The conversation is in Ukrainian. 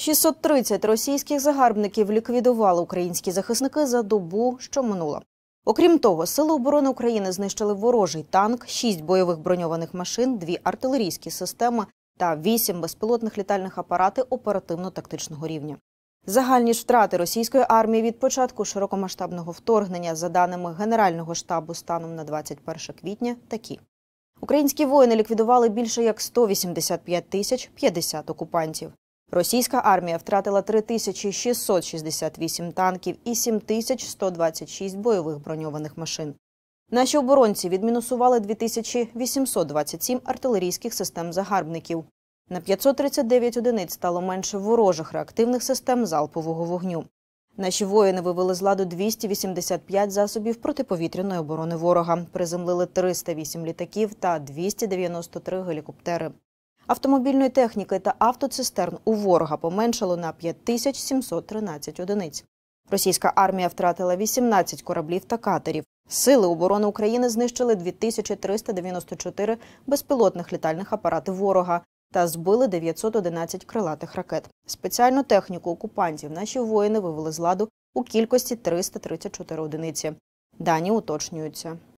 630 російських загарбників ліквідували українські захисники за добу, що минула. Окрім того, Сили оборони України знищили ворожий танк, 6 бойових броньованих машин, 2 артилерійські системи та 8 безпілотних літальних апарати оперативно-тактичного рівня. Загальні ж втрати російської армії від початку широкомасштабного вторгнення, за даними Генерального штабу станом на 21 квітня, такі. Українські воїни ліквідували більше як 185 тисяч 50 окупантів. Російська армія втратила 3668 танків і 7126 бойових броньованих машин. Наші оборонці відмінусували 2827 артилерійських систем загарбників. На 539 одиниць стало менше ворожих реактивних систем залпового вогню. Наші воїни вивели з ладу 285 засобів протиповітряної оборони ворога, приземлили 308 літаків та 293 гелікоптери. Автомобільної техніки та автоцистерн у ворога поменшало на 5713 одиниць. Російська армія втратила 18 кораблів та катерів. Сили оборони України знищили 2394 безпілотних літальних апарати ворога та збили 911 крилатих ракет. Спеціальну техніку окупантів наші воїни вивели з ладу у кількості 334 одиниці. Дані уточнюються.